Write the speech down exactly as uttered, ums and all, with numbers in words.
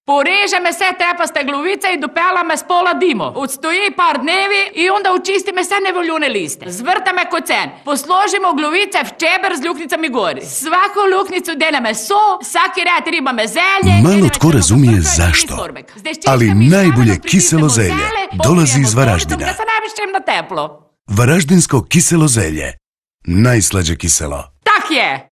Poreže me sve trepaste gluvice i dopela me s pola dimo. Odstoji par dnevi i onda učisti me sve nevoljune liste. Zvrta me kocen. Posložimo gluvice v čeber z luknicami gori. Svaku luknicu dele meso, svaki red riba me zelje. Malo tko razumije zašto, ali najbolje kiselo zelje dolazi iz Varaždina. Da se navišćem na teplo. Varaždinsko kiselo zelje. Najslađe kiselo. Tak je!